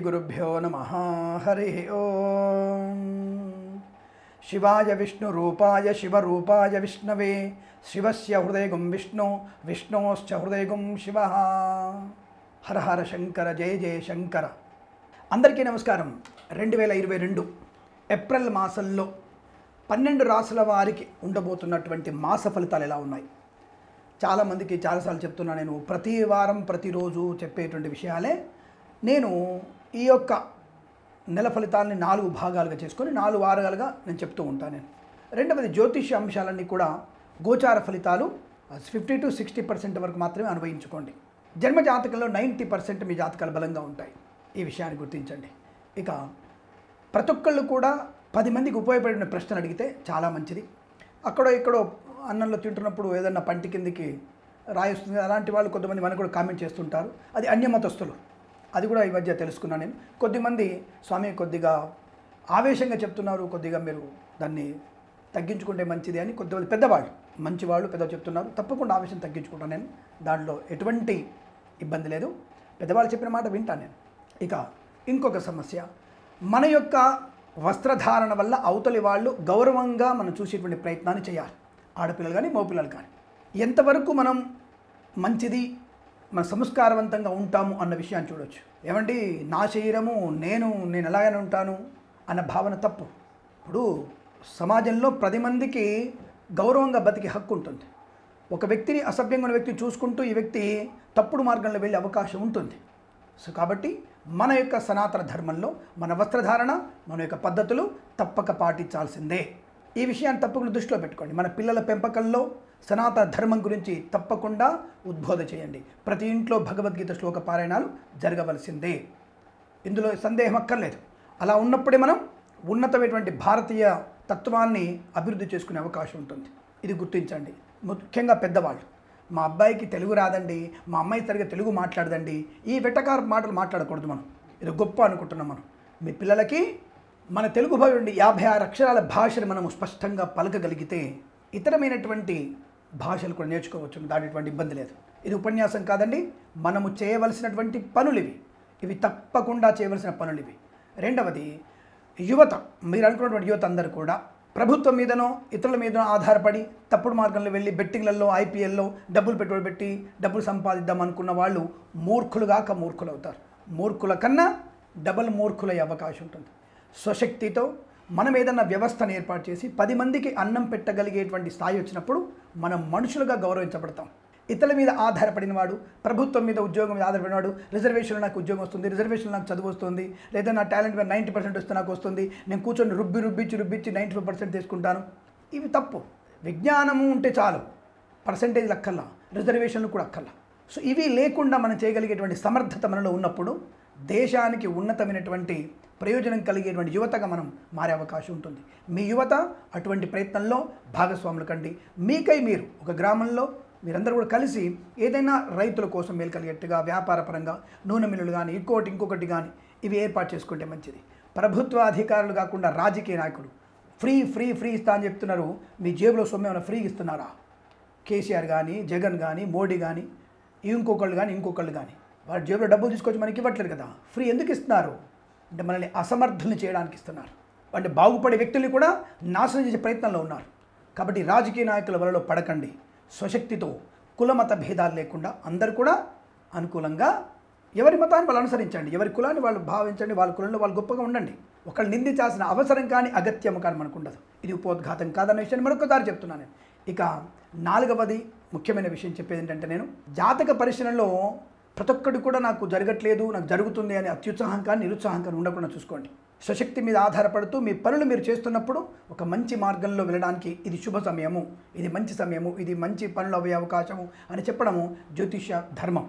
श्रीगुरुभ्यो नमः। हरि ओम। शिवाय विष्णुरूपाय शिवरूपाय विष्णवे शिवस्य हृदयगुं विष्णु विष्णोश्च हृदयगुं शिवः। हर हर शंकर जय जय शंकर। అందరికీ నమస్కారం। 2022 ఏప్రిల్ మాసంలో 12 రాశుల వారికి ఉండబోతున్నటువంటి మాస ఫలితాలు ఎలా ఉన్నాయి? చాలామందికి చాలాసార్లు చెప్తున్నా, నేను ప్రతి వారం ప్రతిరోజు చెప్పేటువంటి విషయాలే. నేను ఈ యొక్క నెల ఫలితాలని 4 భాగాలుగా చేసుకొని 4 వారాలుగా నేను చెప్తూ ఉంటాను. రెండవది జ్యోతిష్య అంశాలన్నీ కూడా గోచార ఫలితాలు 50 to 60% వరకు మాత్రమే అనుభవించుకోండి. జన్మ జాతకంలో 90% మీ జాతకాలు బలంగా ఉంటాయి. ఈ విషయాన్ని గుర్తించండి. ఇక ప్రతి ఒక్కళ్ళు కూడా 10 మందికి ఉపయోగపడిన ప్రశ్నలు అడిగితే చాలా మంచిది. అక్కడో ఇక్కడో అన్నంలో తింటున్నప్పుడు ఏదన్నా పంటి కిందికి రాయిస్తుంది, అలాంటి వాళ్ళు కొంతమంది మనకు కూడా కామెంట్ చేస్తుంటారు. అది అన్యమతస్తులు. అది కూడా ఈ మధ్య తెలుసుకున్నాను నేను. కొద్దిమంది స్వామి కొద్దిగా ఆవేశంగా చెప్తున్నారు, కొద్దిగా మీరు దాన్ని తగ్గించుకుంటే మంచిది అని కొద్దిమంది పెద్దవాళ్ళు, మంచివాళ్ళు పెద్దవాళ్ళు చెప్తున్నారు. తప్పకుండా ఆవేశం తగ్గించుకుంటాను నేను, దాంట్లో ఎటువంటి ఇబ్బంది లేదు. పెద్దవాళ్ళు చెప్పిన మాట వింటాను నేను. ఇక ఇంకొక సమస్య, మన యొక్క వస్త్రధారణ వల్ల అవతలి వాళ్ళు గౌరవంగా మనం చూసేటువంటి ప్రయత్నాన్ని చేయాలి. ఆడపిల్లలు కానీ మగపిల్లలు కానీ ఎంతవరకు మనం మంచిది, మన సంస్కారవంతంగా ఉంటాము అన్న విషయాన్ని చూడవచ్చు. ఏమండి, నా శరీరము నేను ఎలాగైనా ఉంటాను అన్న భావన తప్పు. ఇప్పుడు సమాజంలో 10 మందికి గౌరవంగా బతికే హక్కు ఉంటుంది. ఒక వ్యక్తిని అసభ్యంగా ఉన్న వ్యక్తిని చూసుకుంటూ ఈ వ్యక్తి తప్పుడు మార్గంలో వెళ్ళే అవకాశం ఉంటుంది. సో కాబట్టి మన యొక్క సనాతన ధర్మంలో మన వస్త్రధారణ, మన యొక్క పద్ధతులు తప్పక పాటించాల్సిందే. ఈ విషయాన్ని తప్పకుండా దృష్టిలో పెట్టుకోండి. మన పిల్లల పెంపకంలో సనాతన ధర్మం గురించి తప్పకుండా ఉద్బోధ చేయండి. ప్రతి ఇంట్లో భగవద్గీత శ్లోక పారాయణాలు జరగవలసిందే, ఇందులో సందేహం అక్కర్లేదు. అలా ఉన్నప్పుడే మనం ఉన్నతమైనటువంటి భారతీయ తత్వాన్ని అభివృద్ధి చేసుకునే అవకాశం ఉంటుంది. ఇది గుర్తించండి. ముఖ్యంగా పెద్దవాళ్ళు, మా అబ్బాయికి తెలుగు రాదండి, మా అమ్మాయి సరిగా తెలుగు మాట్లాడదండి, ఈ వెటకార మాటలు మాట్లాడకూడదు. మనం ఇది గొప్ప అనుకుంటున్నాం. మనం మీ పిల్లలకి మన తెలుగు భాష 56 అక్షరాల భాషను మనము స్పష్టంగా పలకగలిగితే ఇతరమైనటువంటి భాషలు కూడా నేర్చుకోవచ్చు. దానిటువంటి ఇబ్బంది లేదు. ఇది ఉపన్యాసం కాదండి, మనము చేయవలసినటువంటి పనులు ఇవి తప్పకుండా చేయవలసిన పనులు ఇవి. రెండవది, యువత, మీరు అనుకున్నటువంటి యువత అందరూ కూడా ప్రభుత్వం మీదనో ఇతరుల మీదనో ఆధారపడి తప్పుడు మార్గంలో వెళ్ళి బెట్టింగ్లలో, ఐపీఎల్లో డబ్బులు పెట్టుబడి పెట్టి డబ్బులు సంపాదిద్దాం అనుకున్న వాళ్ళు మూర్ఖులుగాక మూర్ఖులు అవుతారు. మూర్ఖుల కన్నా డబల్ మూర్ఖులయ్యే అవకాశం ఉంటుంది. స్వశక్తితో మనం ఏదన్నా వ్యవస్థను ఏర్పాటు చేసి 10 మందికి అన్నం పెట్టగలిగేటువంటి స్థాయి వచ్చినప్పుడు మనం మనుషులుగా గౌరవించబడతాం. ఇతరుల మీద ఆధారపడిన వాడు, ప్రభుత్వం మీద ఉద్యోగం మీద ఆధారపడిన వాడు, రిజర్వేషన్లో నాకు ఉద్యోగం వస్తుంది, రిజర్వేషన్లో నాకు చదువు వస్తుంది, లేదా నా టాలెంట్ మీద 90% వస్తే నాకు వస్తుంది, నేను కూర్చొని రుబ్బిచ్చి 95% తీసుకుంటాను. ఇవి తప్పు. విజ్ఞానము ఉంటే చాలు, పర్సంటేజ్లు అక్కర్లా, రిజర్వేషన్లు కూడా అక్కర్లా. సో ఇవి లేకుండా మనం చేయగలిగేటువంటి సమర్థత మనలో ఉన్నప్పుడు దేశానికి ఉన్నతమైనటువంటి ప్రయోజనం కలిగేటువంటి యువతగా మనం మారే అవకాశం ఉంటుంది. మీ యువత అటువంటి ప్రయత్నంలో భాగస్వాములు కండి. మీకై మీరు ఒక గ్రామంలో మీరందరూ కూడా కలిసి ఏదైనా రైతుల కోసం మేలు కలిగేట్టుగా వ్యాపారపరంగా నూనె మిల్లులు కానీ ఇంకొకటి కానీ ఇవి ఏర్పాటు చేసుకుంటే మంచిది. ప్రభుత్వ అధికారులు కాకుండా రాజకీయ నాయకులు ఫ్రీ ఇస్తా అని చెప్తున్నారు. మీ జేబులో సొమ్ము ఏమైనా ఫ్రీ ఇస్తున్నారా? కేసీఆర్ కానీ, జగన్ కానీ, మోడీ కానీ, ఇంకొకళ్ళు కానీ వాళ్ళ జేబులో డబ్బులు తీసుకొచ్చి మనకి ఇవ్వట్లేదు కదా. ఫ్రీ ఎందుకు ఇస్తున్నారు అంటే మనల్ని అసమర్థుల్ని చేయడానికి ఇస్తున్నారు. అంటే బాగుపడే వ్యక్తుల్ని కూడా నాశనం చేసే ప్రయత్నంలో ఉన్నారు. కాబట్టి రాజకీయ నాయకుల వలలో పడకండి. స్వశక్తితో కులమత భేదాలు లేకుండా అందరూ కూడా అనుకూలంగా ఎవరి మతాన్ని వాళ్ళు అనుసరించండి, ఎవరి కులాన్ని వాళ్ళు భావించండి, వాళ్ళ కులంలో వాళ్ళు గొప్పగా ఉండండి. ఒకళ్ళు నిందించాల్సిన అవసరం కానీ అగత్యం కానీ మనకు ఉండదు. ఇది ఉపోద్ఘాతం కాదన్న విషయాన్ని మరొకసారి చెప్తున్నాను. ఇక 4వది ముఖ్యమైన విషయం చెప్పేది ఏంటంటే, నేను జాతక పరిశీలనలో ప్రతి ఒక్కటి కూడా నాకు జరగట్లేదు, నాకు జరుగుతుంది అని అత్యుత్సాహం కానీ నిరుత్సాహం కానీ ఉండకుండా చూసుకోండి. స్వశక్తి మీద ఆధారపడుతూ మీ పనులు మీరు చేస్తున్నప్పుడు ఒక మంచి మార్గంలో వెళ్ళడానికి ఇది శుభ సమయము, ఇది మంచి సమయము, ఇది మంచి పనులు అయ్యే అవకాశము అని చెప్పడము జ్యోతిష ధర్మం.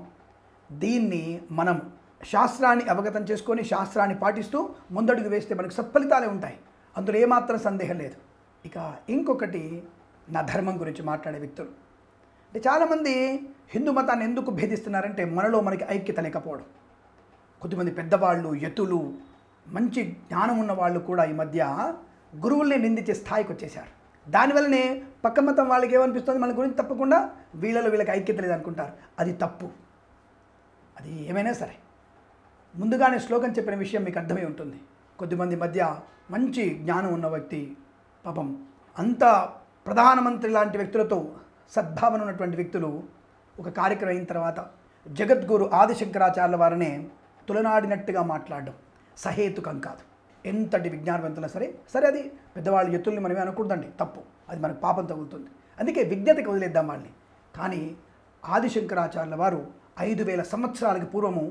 దీన్ని మనం శాస్త్రాన్ని అవగతం చేసుకొని శాస్త్రాన్ని పాటిస్తూ ముందడుగు వేస్తే మనకు సత్ఫలితాలే ఉంటాయి. అందులో ఏమాత్రం సందేహం లేదు. ఇక ఇంకొకటి, నా ధర్మం గురించి మాట్లాడే వ్యక్తులు అంటే చాలామంది హిందూ మతాన్ని ఎందుకు భేదిస్తున్నారంటే మనలో మనకి ఐక్యత లేకపోవడం. కొద్దిమంది పెద్దవాళ్ళు, యతులు, మంచి జ్ఞానం ఉన్న వాళ్ళు కూడా ఈ మధ్య గురువుల్ని నిందించే స్థాయికి వచ్చేసారు. దానివల్లనే పక్క మతం వాళ్ళకి ఏమనిపిస్తుంది, మన గురించి తప్పకుండా వీళ్ళకి ఐక్యత లేదనుకుంటారు. అది తప్పు. అది ఏమైనా సరే ముందుగానే శ్లోకం చెప్పిన విషయం మీకు అర్థమై ఉంటుంది. కొద్దిమంది మధ్య మంచి జ్ఞానం ఉన్న వ్యక్తి పాపం అంత ప్రధానమంత్రి లాంటి వ్యక్తులతో సద్భావన ఉన్నటువంటి వ్యక్తులు ఒక కార్యక్రమం అయిన తర్వాత జగద్గురు ఆదిశంకరాచార్యుల వారినే తులనాడినట్టుగా మాట్లాడడం సహేతుకం కాదు. ఎంతటి విజ్ఞానవంతులు సరే అది పెద్దవాళ్ళ ఎత్తుల్ని మనమే అనకూడదండి, తప్పు, అది మనకు పాపం తగులుతుంది. అందుకే విజ్ఞతకి వదిలేద్దాం వాళ్ళని. కానీ ఆదిశంకరాచార్యుల వారు 5000 సంవత్సరాలకి పూర్వము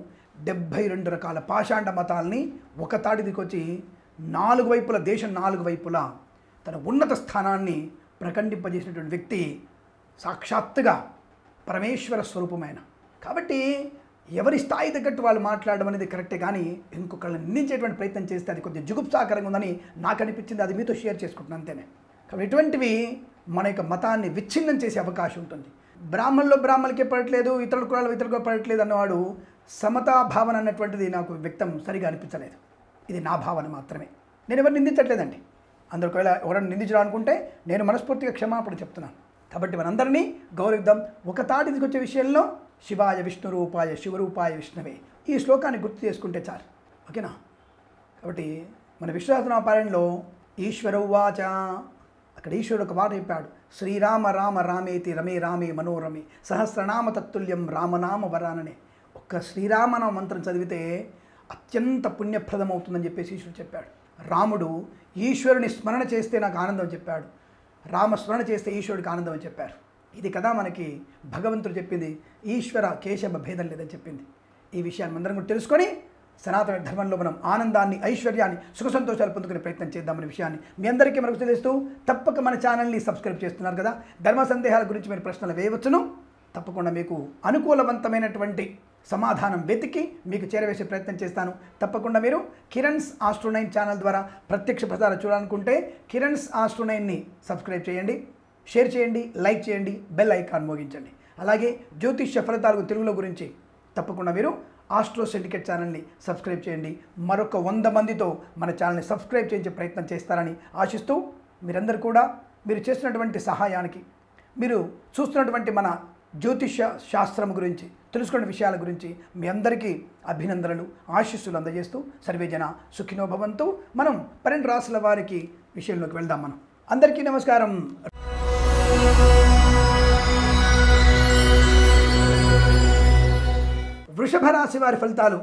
72 రకాల పాషాండ మతాల్ని ఒక తాటి దికొచ్చి 4 వైపుల దేశం 4 వైపులా తన ఉన్నత స్థానాన్ని ప్రకండింపజేసినటువంటి వ్యక్తి సాక్షాత్తుగా పరమేశ్వర స్వరూపమైన. కాబట్టి ఎవరి స్థాయి తగ్గట్టు వాళ్ళు మాట్లాడడం అనేది కరెక్టే, కానీ ఇంకొకళ్ళని నిందించేటువంటి ప్రయత్నం చేస్తే అది కొద్దిగా జుగుప్సాకరంగా ఉందని నాకు అనిపించింది. అది మీతో షేర్ చేసుకుంటున్నాను అంతేనే. కాబట్టి ఇటువంటివి మన యొక్క మతాన్ని విచ్ఛిన్నం చేసే అవకాశం ఉంటుంది. బ్రాహ్మణులకే పడట్లేదు, ఇతరుల కులాలు పడట్లేదు అన్నవాడు సమతా భావన అన్నటువంటిది నాకు వ్యక్తం సరిగా అనిపించలేదు. ఇది నా భావన మాత్రమే. నేను ఎవరిని నిందించట్లేదండి. అందరూ ఒకవేళ ఎవరైనా నిందించడం అనుకుంటే నేను మనస్ఫూర్తిగా క్షమాపణ చెప్తున్నాను. కాబట్టి మనందరినీ గౌరవిద్దాం. ఒక తాటి తీసుకొచ్చే విషయంలో శివాయ విష్ణు రూపాయ శివరూపాయ విష్ణవే ఈ శ్లోకాన్ని గుర్తు చేసుకుంటే చాలు, ఓకేనా? కాబట్టి మన విష్ణు సహస్రనామపారాయణలో ఈశ్వరౌవాచ, అక్కడ ఈశ్వరుడు ఒక మాట చెప్పాడు, శ్రీరామ రామ రామేతి రమే రామే మనోరమే సహస్రనామ తత్తుల్యం రామనామ వరాననే. ఒక్క శ్రీరామనామ మంత్రం చదివితే అత్యంత పుణ్యప్రదమవుతుందని చెప్పేసి ఈశ్వరుడు చెప్పాడు. రాముడు ఈశ్వరుని స్మరణ చేస్తే నాకు ఆనందం చెప్పాడు, రామస్మరణ చేస్తే ఈశ్వరుడికి ఆనందం అని చెప్పారు. ఇది కదా మనకి భగవంతుడు చెప్పింది, ఈశ్వర కేశవ భేదం లేదని చెప్పింది. ఈ విషయాన్ని అందరం కూడా తెలుసుకొని సనాతన ధర్మంలో మనం ఆనందాన్ని, ఐశ్వర్యాన్ని, సుఖ సంతోషాలు పొందుకునే ప్రయత్నం చేద్దామనే విషయాన్ని మీ అందరికీ మనకు తెలుస్తూ తప్పక మన ఛానల్ని సబ్స్క్రైబ్ చేస్తున్నారు కదా. ధర్మ సందేహాల గురించి మీరు ప్రశ్నలు వేయవచ్చును. తప్పకుండా మీకు అనుకూలవంతమైనటువంటి సమాధానం వెతికి మీకు చేరవేసే ప్రయత్నం చేస్తాను. తప్పకుండా మీరు కిరణ్స్ ఆస్ట్రో 9 ఛానల్ ద్వారా ప్రత్యక్ష ప్రసారం చూడాలనుకుంటే కిరణ్స్ ఆస్ట్రో 9ని సబ్స్క్రైబ్ చేయండి, షేర్ చేయండి, లైక్ చేయండి, బెల్ ఐకాన్ మోగించండి. అలాగే జ్యోతిష్య ఫలితాలకు తెలుగులో గురించి తప్పకుండా మీరు ఆస్ట్రో సిండికేట్ ఛానల్ని సబ్స్క్రైబ్ చేయండి. మరొక 100 మందితో మన ఛానల్ని సబ్స్క్రైబ్ చేయించే ప్రయత్నం చేస్తారని ఆశిస్తూ మీరందరూ కూడా మీరు చేస్తున్నటువంటి సహాయానికి, మీరు చూస్తున్నటువంటి మన జ్యోతిష్య శాస్త్రం గురించి తెలుసుకున్న విషయాల గురించి మీ అందరికీ అభినందనలు, ఆశీస్సులు అందజేస్తూ సర్వేజన సుఖినో భవంతు. మనం 12 రాశుల వారికి విషయంలోకి వెళ్దాం. మనం అందరికీ నమస్కారం. వృషభ రాశి వారి ఫలితాలు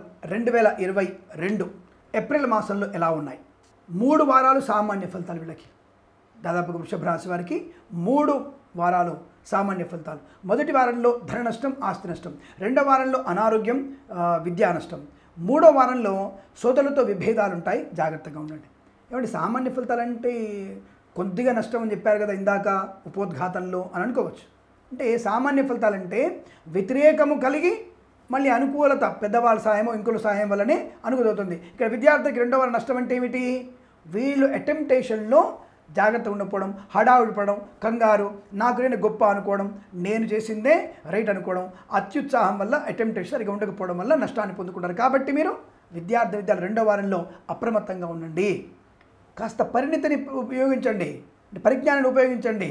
2022 ఏప్రిల్ మాసంలో ఎలా ఉన్నాయి? 3 వారాలు సామాన్య ఫలితాలు. వీళ్ళకి దాదాపుగా వృషభ రాశి వారికి 3 వారాలు సామాన్య ఫలితాలు. మొదటి వారంలో ధన నష్టం, ఆస్తి నష్టం. రెండవ వారంలో అనారోగ్యం, విద్యా నష్టం. మూడో వారంలో సోదరులతో విభేదాలు ఉంటాయి, జాగ్రత్తగా ఉండండి. ఏమంటే సామాన్య ఫలితాలు అంటే కొద్దిగా నష్టం అని చెప్పారు కదా ఇందాక ఉపోద్ఘాతంలో అని అనుకోవచ్చు. అంటే సామాన్య ఫలితాలంటే వ్యతిరేకము కలిగి మళ్ళీ అనుకూలత, పెద్దవాళ్ళ సాయమో ఇంకొక సాయం వల్లనే అనుకూలవుతుంది. ఇక్కడ విద్యార్థికి రెండవ వారం నష్టం అంటే ఏమిటి? వీళ్ళు అటెంప్టేషన్లో జాగ్రత్త ఉండకపోవడం, హడావుడి పడడం, కంగారు, నాకు నేను గొప్ప అనుకోవడం, నేను చేసిందే రైట్ అనుకోవడం, అత్యుత్సాహం వల్ల అటెంప్టేషన్ సరిగా ఉండకపోవడం వల్ల నష్టాన్ని పొందుకుంటారు. కాబట్టి మీరు విద్యార్థులు రెండో వారంలో అప్రమత్తంగా ఉండండి. కాస్త పరిణితిని ఉపయోగించండి, పరిజ్ఞానాన్ని ఉపయోగించండి.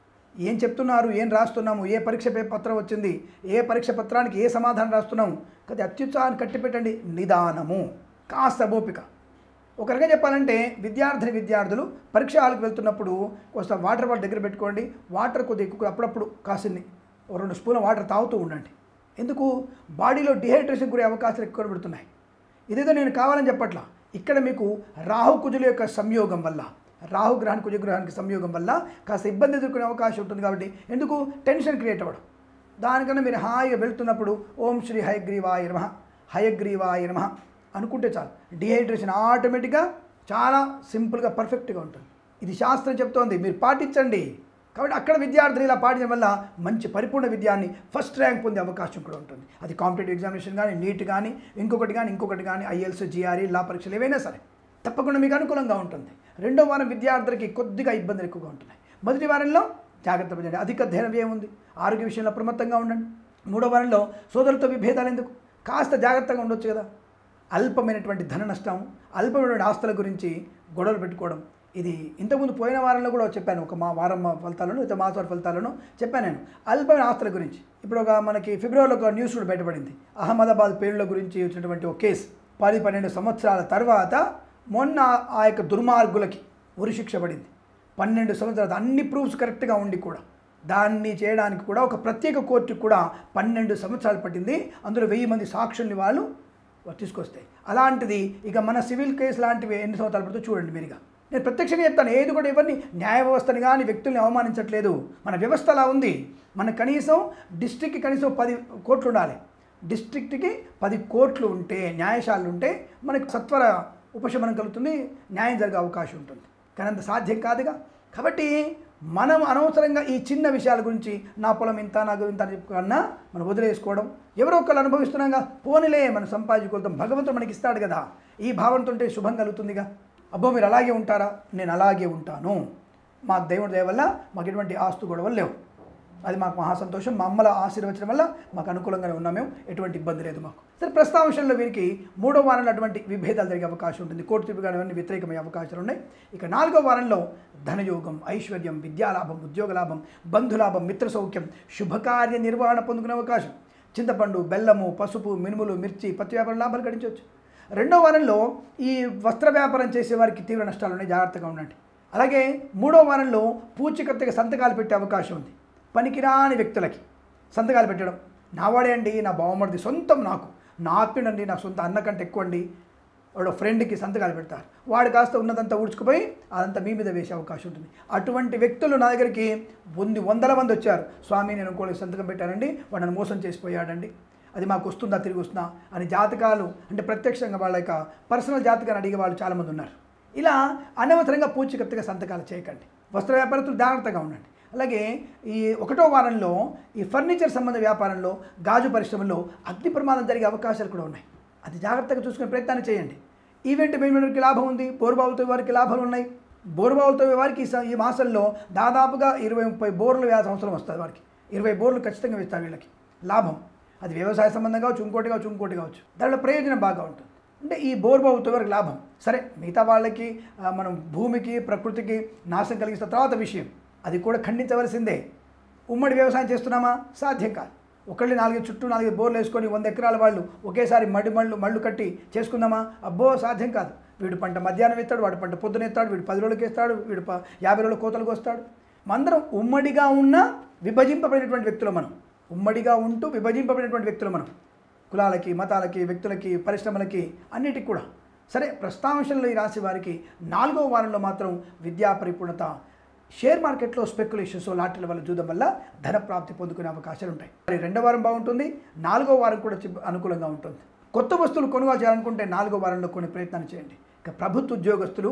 ఏం చెప్తున్నారు, ఏం రాస్తున్నాము, ఏ పరీక్ష పత్రం వచ్చింది, ఏ పరీక్ష పత్రానికి ఏ సమాధానం రాస్తున్నాము, కదా అత్యుత్సాహాన్ని కట్టిపెట్టండి. నిదానము, కాస్త ఓపిక. ఒక రకంగా చెప్పాలంటే విద్యార్థులు పరీక్ష హాల్కి వెళ్తున్నప్పుడు కొంచెం వాటర్ బాటిల్ దగ్గర పెట్టుకోండి. వాటర్ కొద్దిగా ఎక్కువ అప్పుడప్పుడు కాసిన్ని 2 స్పూన్ల వాటర్ తాగుతూ ఉండండి. ఎందుకు? బాడీలో డిహైడ్రేషన్ గురే అవకాశాలు ఎక్కువ పెడుతున్నాయి. ఇదేదో నేను కావాలని చెప్పట్లా. ఇక్కడ మీకు రాహుకుజుల యొక్క సంయోగం వల్ల, రాహుగ్రహానికి కుజగ్రహానికి సంయోగం వల్ల కాస్త ఇబ్బంది ఎదుర్కొనే అవకాశం ఉంటుంది. కాబట్టి ఎందుకు టెన్షన్ క్రియేట్ అవ్వడం? దానికన్నా మీరు హాయిగా వెళ్తున్నప్పుడు ఓం శ్రీ హయగ్రీవాయ నమః, హయగ్రీవాయ నమః అనుకుంటే చాలు. డిహైడ్రేషన్ ఆటోమేటిక్గా చాలా సింపుల్గా పర్ఫెక్ట్గా ఉంటుంది. ఇది శాస్త్రం చెప్తోంది, మీరు పాటించండి. కాబట్టి అక్కడ విద్యార్థులు ఇలా పాటించడం వల్ల మంచి పరిపూర్ణ విద్యాన్ని ఫస్ట్ ర్యాంక్ పొందే అవకాశం కూడా ఉంటుంది. అది కాంపిటేటివ్ ఎగ్జామినేషన్ కానీ, నీట్ కానీ, ఇంకొకటి కానీ ఐఎల్స్, జిఆర్ఈ, లా పరీక్షలు ఏవైనా సరే తప్పకుండా మీకు అనుకూలంగా ఉంటుంది. రెండో వారం విద్యార్థులకి కొద్దిగా ఇబ్బందులు ఎక్కువగా ఉంటున్నాయి. మొదటి వారంలో జాగ్రత్త పడండి, అధిక ధ్యాన వ్యయం ఉంది, ఆరోగ్య విషయంలో అప్రమత్తంగా ఉండండి. మూడో వారంలో సోదరులతో విభేదాలు ఎందుకు, కాస్త జాగ్రత్తగా ఉండొచ్చు కదా. అల్పమైనటువంటి ధన నష్టం, అల్పమైనటువంటి ఆస్తుల గురించి గొడవలు పెట్టుకోవడం, ఇది ఇంతకుముందు పోయిన వారంలో కూడా చెప్పాను. ఒక వారం ఫలితాలను, మాసవారి ఫలితాలను చెప్పాను నేను. అల్పమైన ఆస్తుల గురించి ఇప్పుడు మనకి ఫిబ్రవరిలో ఒక న్యూస్ కూడా బయటపడింది. అహ్మదాబాద్ పేలుళ్ల గురించి వచ్చినటువంటి ఒక కేసు. 10-12 సంవత్సరాల తర్వాత మొన్న ఆ యొక్క దుర్మార్గులకి ఉరిశిక్ష పడింది. 12 సంవత్సరాలు అన్ని ప్రూఫ్స్ కరెక్ట్గా ఉండి కూడా దాన్ని చేయడానికి కూడా ఒక ప్రత్యేక కోర్టుకు కూడా 12 సంవత్సరాలు పట్టింది. అందులో 1000 మంది సాక్షుల్ని వాళ్ళు తీసుకొస్తాయి. అలాంటిది ఇక మన సివిల్ కేసు లాంటివి ఎన్ని సంవత్సరాలు పడుతుందో చూడండి మీరుగా. నేను ప్రత్యక్షంగా చెప్తాను, ఏది కూడా ఎవరిని న్యాయ వ్యవస్థని కానీ వ్యక్తుల్ని అవమానించట్లేదు. మన వ్యవస్థ అలా ఉంది. మన కనీసం డిస్ట్రిక్ట్కి కనీసం 10 కోట్లు ఉండాలి. డిస్ట్రిక్ట్కి 10 కోట్లు ఉంటే, న్యాయశాలలు ఉంటే మనకు సత్వర ఉపశమనం కలుగుతుంది, న్యాయం జరిగే అవకాశం ఉంటుంది. కానీ అంత సాధ్యం కాదుగా. కాబట్టి మనం అనవసరంగా ఈ చిన్న విషయాల గురించి నా పొలం ఇంత, నాకు ఇంత కన్నా మనం వదిలేసుకోవడం, ఎవరో ఒకళ్ళు అనుభవిస్తున్నాగా, పోనిలే మనం సంపాదించుకోవడం, భగవంతుడు మనకి ఇస్తాడు కదా, ఈ భావనతో ఉంటే శుభం కలుగుతుందిగా. అబ్బో మీరు అలాగే ఉంటారా, నేను అలాగే ఉంటాను, మాకు దేవుడి దయ వల్ల మాకు ఎటువంటి ఆస్తు గొడవలు లేవు, అది మాకు మహాసంతోషం, మా అమ్మల ఆశీర్వచనం వల్ల మాకు అనుకూలంగానే ఉన్నాం, మేము ఎటువంటి ఇబ్బంది లేదు మాకు. సరే, ప్రస్తావనలో వీరికి 3వ వారంలో అటువంటి విభేదాలు జరిగే అవకాశం ఉంటుంది. కోర్టు తీర్పు కానీ అన్ని వ్యతిరేకమయ్యే అవకాశాలు ఉన్నాయి. ఇక 4వ వారంలో ధనయోగం, ఐశ్వర్యం, విద్యాలాభం, ఉద్యోగ లాభం, బంధులాభం, మిత్ర సౌఖ్యం, శుభకార్య నిర్వహణ పొందుకునే అవకాశం. చింతపండు, బెల్లము, పసుపు, మినుములు, మిర్చి, పత్తి వ్యాపారం లాభాలు గడించవచ్చు. 2వ వారంలో ఈ వస్త్ర వ్యాపారం చేసే వారికి తీవ్ర నష్టాలు ఉన్నాయి, జాగ్రత్తగా ఉండండి. అలాగే 3వ వారంలో పూచికత్తుగా సంతకాలు పెట్టే అవకాశం ఉంది. పనికిరాని వ్యక్తులకి సంతకాలు పెట్టడం, నావాడే అండి, నా బావమరిది, సొంతం నాకు, నా ఆత్మీయుడండి, నా సొంత అన్న కంటే ఎక్కువ అండి, వాడు ఫ్రెండ్కి సంతకాలు పెడతారు, వాడు కాస్త ఉన్నదంతా ఊడ్చుకుపోయి అదంతా మీ మీద వేసే అవకాశం ఉంటుంది. అటువంటి వ్యక్తులు నా దగ్గరికి 100 మంది వచ్చారు, స్వామి నేను ఇంకోళ్ళకి సంతకం పెట్టానండి, వాడు నన్ను మోసం చేసిపోయాడండి, అది మాకు వస్తుందా, తిరిగి వస్తుందా అని జాతకాలు అంటే ప్రత్యక్షంగా వాళ్ళ యొక్క పర్సనల్ జాతకాన్ని అడిగే వాళ్ళు చాలామంది ఉన్నారు. ఇలా అనవసరంగా పూచికత్తుగా సంతకాలు చేయకండి. వస్త్ర వ్యాపారస్తులు జాగ్రత్తగా ఉండండి. అలాగే ఈ 1వ వారంలో ఈ ఫర్నిచర్ సంబంధ వ్యాపారంలో, గాజు పరిశ్రమలో అగ్ని ప్రమాదం జరిగే అవకాశాలు కూడా ఉన్నాయి. అది జాగ్రత్తగా చూసుకునే ప్రయత్నాన్ని చేయండి. ఈవెంట్ మేనేజ్మెంట్కి లాభం ఉంది, బోరుబావులతో వారికి లాభాలు ఉన్నాయి. బోరుబావులతో వారికి ఈ మాసంలో దాదాపుగా 20-30 బోర్లు వేయాల్సిన అవసరం వస్తుంది. వారికి 20 బోర్లు ఖచ్చితంగా వేస్తారు వీళ్ళకి లాభం. అది వ్యవసాయ సంబంధం కావచ్చు, ఇంకోటి కావచ్చు, దానిలో ప్రయోజనం బాగా ఉంటుంది. అంటే ఈ బోరుబావులతో వారికి లాభం. సరే, మిగతా వాళ్ళకి మనం భూమికి ప్రకృతికి నాశనం కలిగిస్తున్న తర్వాత విషయం, అది కూడా ఖండించవలసిందే. ఉమ్మడి వ్యవసాయం చేస్తున్నామా, సాధ్యం కాదు. ఒకళ్ళు 4 బోర్లు వేసుకొని 100 ఎకరాల వాళ్ళు ఒకేసారి మళ్ళు కట్టి చేసుకుందామా, అబ్బో సాధ్యం కాదు. వీడు పంట మధ్యాహ్నం ఎత్తాడు, వాడు పంట పొద్దున ఎత్తాడు, వీడు 10 రోజులకి వేస్తాడు, వీడు 50 రోజుల కోతలకు వస్తాడు. అందరం ఉమ్మడిగా ఉన్న విభజింపబడినటువంటి వ్యక్తులు మనం, ఉమ్మడిగా ఉంటూ విభజింపబడినటువంటి వ్యక్తులు మనం, కులాలకి, మతాలకి, వ్యక్తులకి, పరిశ్రమలకి, అన్నిటికి కూడా. సరే, ప్రస్తావనలో ఈ రాశి వారికి 4వ వారంలో మాత్రం విద్యా పరిపూర్ణత, షేర్ మార్కెట్లో స్పెక్యులేషన్స్, లాటరీల వల్ల జూదం వల్ల ధన ప్రాప్తి పొందుకునే అవకాశాలు ఉంటాయి. మరి 2వ వారం బాగుంటుంది, 4వ వారం కూడా అనుకూలంగా ఉంటుంది. కొత్త వస్తువులు కొనుగోలు చేయాలనుకుంటే 4వ వారంలో కొన్ని ప్రయత్నాలు చేయండి. ఇక ప్రభుత్వ ఉద్యోగస్తులు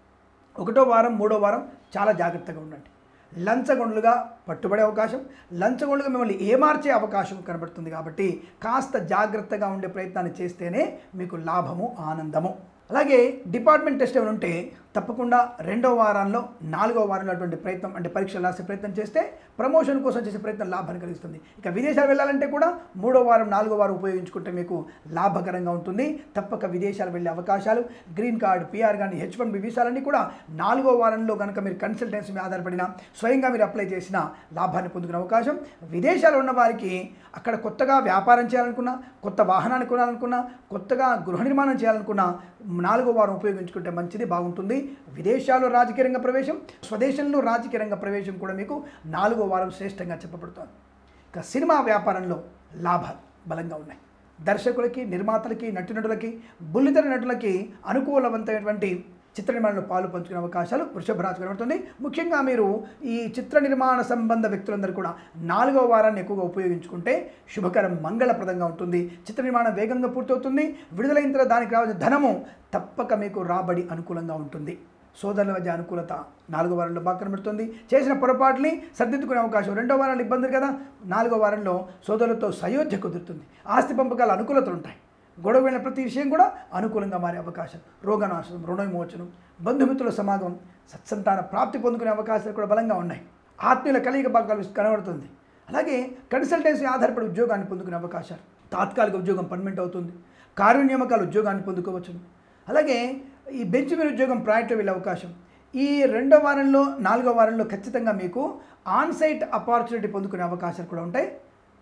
1వ వారం, 3వ వారం చాలా జాగ్రత్తగా ఉండండి. లంచగొండలుగా పట్టుబడే అవకాశం, లంచగొండలుగా మిమ్మల్ని ఏమార్చే అవకాశం కనబడుతుంది. కాబట్టి కాస్త జాగ్రత్తగా ఉండే ప్రయత్నాన్ని చేస్తేనే మీకు లాభము, ఆనందము. అలాగే డిపార్ట్మెంట్ టెస్ట్ ఏమైనా ఉంటే తప్పకుండా 2వ వారంలో, 4వ వారంలో అటువంటి ప్రయత్నం అంటే పరీక్షలు రాసే ప్రయత్నం చేస్తే ప్రమోషన్ కోసం చేసే ప్రయత్నం లాభాన్ని కలిగిస్తుంది. ఇక విదేశాలు వెళ్ళాలంటే కూడా 3వ వారం, 4వ వారం ఉపయోగించుకుంటే మీకు లాభకరంగా ఉంటుంది. తప్పక విదేశాలు వెళ్ళే అవకాశాలు, గ్రీన్ కార్డ్, పిఆర్ కానీ, H1B వీసాలన్నీ కూడా 4వ వారంలో కనుక మీరు కన్సల్టెన్సీ మీద ఆధారపడిన, స్వయంగా మీరు అప్లై చేసిన లాభాన్ని పొందుకునే అవకాశం. విదేశాలు ఉన్న వారికి అక్కడ కొత్తగా వ్యాపారం చేయాలనుకున్నా, కొత్త వాహనాన్ని కొనాలనుకున్నా, కొత్తగా గృహ నిర్మాణం చేయాలనుకున్నా 4వ వారం ఉపయోగించుకుంటే మంచిది, బాగుంటుంది. విదేశాల్లో రాజకీయ రంగ ప్రవేశం, స్వదేశంలో రాజకీయ రంగ ప్రవేశం కూడా మీకు 4వ వారం శ్రేష్టంగా చెప్పబడుతుంది. ఇక సినిమా వ్యాపారంలో లాభాలు బలంగా ఉన్నాయి. దర్శకులకి, నిర్మాతలకి, నటులకి, బుల్లితెర నటులకి అనుకూలవంతమైనటువంటి చిత్ర నిర్మాణంలో పాలు పంచుకునే అవకాశాలు వృషభ రాశి కనబడుతుంది. ముఖ్యంగా మీరు ఈ చిత్ర నిర్మాణ సంబంధ వ్యక్తులందరూ కూడా 4వ వారాన్ని ఎక్కువగా ఉపయోగించుకుంటే శుభకరం, మంగళప్రదంగా ఉంటుంది. చిత్ర నిర్మాణం వేగంగా పూర్తవుతుంది. విడుదలైన తర్వాత దానికి రావాల్సిన ధనము తప్పక మీకు రాబడి అనుకూలంగా ఉంటుంది. సోదరుల మధ్య అనుకూలత 4వ వారంలో బాగా కనబడుతుంది. చేసిన పొరపాట్ని సర్దిద్దుకునే అవకాశం. 2వ వారంలో ఇబ్బందులు కదా, 4వ వారంలో సోదరులతో సయోధ్య కుదురుతుంది. ఆస్తి పంపకాల అనుకూలతలు ఉంటాయి. గొడవైన ప్రతి విషయం కూడా అనుకూలంగా మారే అవకాశం. రోగనాశనం, రుణ విమోచనం, బంధుమిత్రుల సమాగమం, సత్సంతాన ప్రాప్తి పొందుకునే అవకాశాలు కూడా బలంగా ఉన్నాయి. ఆత్మీయుల కలియిక బాగా కనబడుతుంది. అలాగే కన్సల్టెన్సీ ఆధారపడి ఉద్యోగాన్ని పొందుకునే అవకాశాలు. తాత్కాలిక ఉద్యోగం పర్మనెంట్ అవుతుంది. కార్యనియామకాల ఉద్యోగాన్ని పొందుకోవచ్చును. అలాగే ఈ బెంచ్ మీద ఉద్యోగం ప్రాజెక్టులో వెళ్ళే అవకాశం. ఈ 2వ వారంలో, 4వ వారంలో ఖచ్చితంగా మీకు ఆన్సైట్ ఆపర్చునిటీ పొందుకునే అవకాశాలు కూడా ఉంటాయి.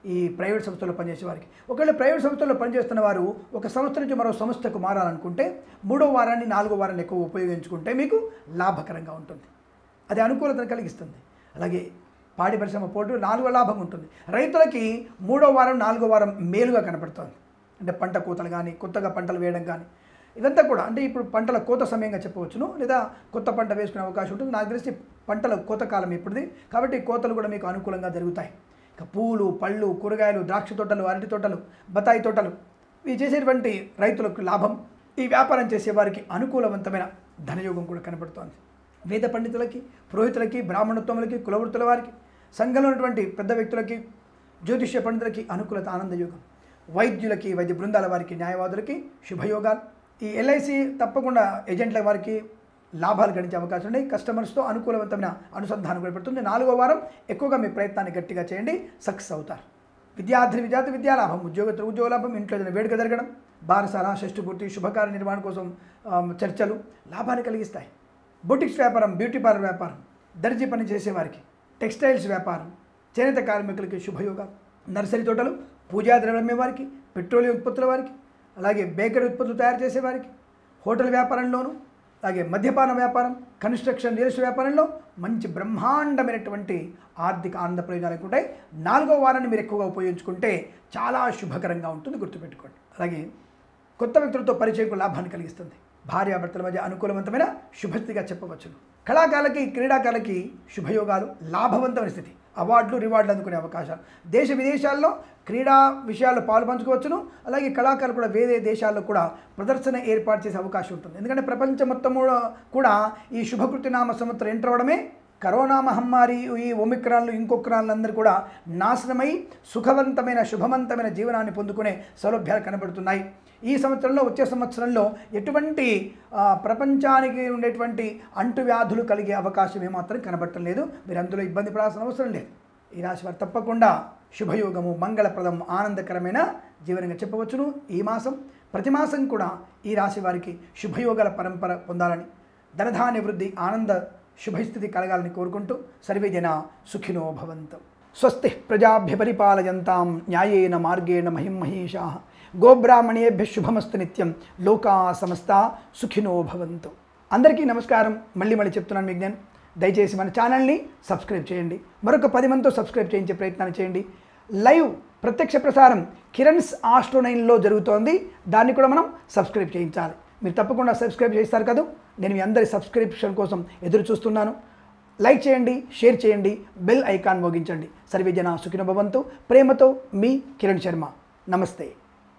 ఈ ప్రైవేట్ సంస్థల్లో పనిచేసే వారికి. ఒకవేళ ప్రైవేట్ సంస్థల్లో పనిచేస్తున్న వారు ఒక సంస్థ నుంచి మరో సంస్థకు మారాలనుకుంటే 3వ వారాన్ని 4వ వారాన్ని ఎక్కువ ఉపయోగించుకుంటే మీకు లాభకరంగా ఉంటుంది, అది అనుకూలతను కలిగిస్తుంది. అలాగే పాడి పరిశ్రమ పోటీ 4వ లాభం ఉంటుంది. రైతులకి 3వ వారం 4వ వారం మేలుగా కనపడుతుంది. అంటే పంట కోతలు కానీ, కొత్తగా పంటలు వేయడం కానీ, ఇదంతా కూడా అంటే ఇప్పుడు పంటల కోత సమయంగా చెప్పవచ్చును, లేదా కొత్త పంట వేసుకునే అవకాశం ఉంటుంది. నాకు తెలిసి పంటల కోత కాలం ఇప్పుడుది కాబట్టి కోతలు కూడా మీకు అనుకూలంగా జరుగుతాయి. ఇక పూలు, పళ్ళు, కూరగాయలు, ద్రాక్ష తోటలు, అరటి తోటలు, బత్తాయి తోటలు ఇవి చేసేటువంటి రైతులకు లాభం. ఈ వ్యాపారం చేసేవారికి అనుకూలవంతమైన ధనయోగం కూడా కనబడుతోంది. వేద పండితులకి, పురోహితులకి, బ్రాహ్మణోత్తములకి, కులవృత్తుల వారికి, సంఘంలో ఉన్నటువంటి పెద్ద వ్యక్తులకి, జ్యోతిష్య పండితులకి అనుకూలత ఆనందయోగం. వైద్యులకి, వైద్య బృందాల వారికి, న్యాయవాదులకి శుభయోగాలు. ఈ ఎల్ఐసి తప్పకుండా ఏజెంట్ల వారికి లాభాలు గడించే అవకాశం ఉన్నాయి. కస్టమర్స్తో అనుకూలవంతమైన అనుసంధానం కూడా పెడుతుంది. 4వ వారం ఎక్కువగా మీ ప్రయత్నాన్ని గట్టిగా చేయండి, సక్సెస్ అవుతారు. విద్యార్థి విద్యాలాభం, ఉద్యోగ లాభం, ఇంట్లో ఏదైనా వేడుక జరగడం, బారసాల, షష్ఠపూర్తి, శుభకార్య నిర్మాణం కోసం చర్చలు లాభాన్ని కలిగిస్తాయి. బొటిక్స్ వ్యాపారం, బ్యూటీ పార్లర్ వ్యాపారం, దర్జీ పని చేసేవారికి, టెక్స్టైల్స్ వ్యాపారం, చేనేత కార్మికులకి శుభయోగం. నర్సరీ తోటలు, పూజా ద్రవ్యమే వారికి, పెట్రోలియం ఉత్పత్తుల వారికి, అలాగే బేకరీ ఉత్పత్తులు తయారు చేసేవారికి, హోటల్ వ్యాపారంలోనూ, అలాగే మద్యపాన వ్యాపారం, కన్స్ట్రక్షన్, రియల్ ఎస్టేట్ వ్యాపారంలో మంచి బ్రహ్మాండమైనటువంటి ఆర్థిక ఆనంద ప్రయోజనాలు ఉంటాయి. 4వ వారాన్ని మీరు ఎక్కువగా ఉపయోగించుకుంటే చాలా శుభకరంగా ఉంటుంది, గుర్తుపెట్టుకోండి. అలాగే కొత్త వ్యక్తులతో పరిచయం లాభాన్ని కలిగిస్తుంది. భార్యాభర్తల మధ్య అనుకూలవంతమైన శుభస్థితిగా చెప్పవచ్చును. కళాకారులకి, క్రీడాకారులకి శుభయోగాలు, లాభవంతమైన స్థితి, అవార్డులు, రివార్డులు అందుకునే అవకాశాలు. దేశ విదేశాల్లో క్రీడా విషయాల్లో పాలు పంచుకోవచ్చును. అలాగే కళాకారులు కూడా వేరే దేశాల్లో కూడా ప్రదర్శన ఏర్పాటు చేసే అవకాశం ఉంటుంది. ఎందుకంటే ప్రపంచం మొత్తం కూడా ఈ శుభకృతినామ సంవత్సరం ఎంటర్ అవడమే కరోనా మహమ్మారి, ఈ ఒమిక్రాన్లు, ఇంకొక్రాన్లందరూ కూడా నాశనమై సుఖవంతమైన, శుభవంతమైన జీవనాన్ని పొందుకునే సౌలభ్యాలు కనబడుతున్నాయి. ఈ సంవత్సరంలో, వచ్చే సంవత్సరంలో ఎటువంటి ప్రపంచానికి ఉండేటువంటి అంటువ్యాధులు కలిగే అవకాశం ఏమాత్రం కనబడటం లేదు. మీరు అందులో ఇబ్బంది పడాల్సిన అవసరం లేదు. ఈ రాశి వారు తప్పకుండా శుభయోగము, మంగళప్రదం, ఆనందకరమైన జీవనంగా చెప్పవచ్చును. ఈ మాసం, ప్రతి మాసం కూడా ఈ రాశి వారికి శుభయోగాల పరంపర పొందాలని, ధనధాన్య వృద్ధి, ఆనంద శుభస్థితి కలగాలని కోరుకుంటూ సర్వే జనా సుఖినో భవంతు. స్వస్తి ప్రజాభ్య పరిపాలయంతాం న్యాయేన మార్గేణ మహిమహీషాః గోబ్రాహ్మణేభ్య శుభమస్తు నిత్యం లోకా సమస్తా సుఖినో భవంతు. అందరికీ నమస్కారం. మళ్ళీ చెప్తున్నాను మీకు నేను, దయచేసి మన ఛానల్ని సబ్స్క్రైబ్ చేయండి. మరొక 10 మందితో సబ్స్క్రైబ్ చేయించే ప్రయత్నాన్ని చేయండి. లైవ్ ప్రత్యక్ష ప్రసారం కిరణ్స్ ఆస్ట్రో 9లో జరుగుతోంది, దాన్ని కూడా మనం సబ్స్క్రైబ్ చేయించాలి. మీరు తప్పకుండా సబ్స్క్రైబ్ చేస్తారు కదా. నేను మీ అందరి సబ్స్క్రిప్షన్ కోసం ఎదురు చూస్తున్నాను. లైక్ చేయండి, షేర్ చేయండి, బెల్ ఐకాన్ మోగించండి. సర్వే జనా సుఖినో భవంతు. ప్రేమతో మీ కిరణ్ శర్మ. నమస్తే.